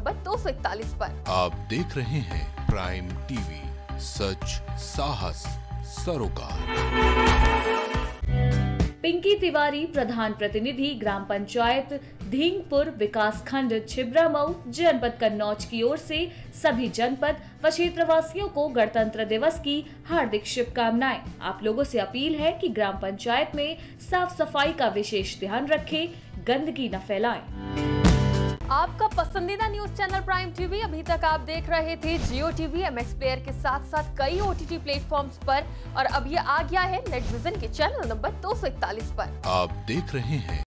Number 241 पर। आप देख रहे हैं प्राइम टीवी, सच साहस सरोकार। पिंकी तिवारी, प्रधान प्रतिनिधि ग्राम पंचायत धींगपुर विकासखंड छिबरामऊ जनपद कन्नौज की ओर से सभी जनपद व क्षेत्रवासियों को गणतंत्र दिवस की हार्दिक शुभकामनाएं। आप लोगों से अपील है कि ग्राम पंचायत में साफ सफाई का विशेष ध्यान रखें, गंदगी न फैलाएं। आपका पसंदीदा न्यूज चैनल प्राइम टीवी। अभी तक आप देख रहे थे जियो टीवी, MX प्लेयर के साथ साथ कई OTT प्लेटफॉर्म्स पर, और अब ये आ गया है नेट विजन के चैनल नंबर 241 पर। आप देख रहे हैं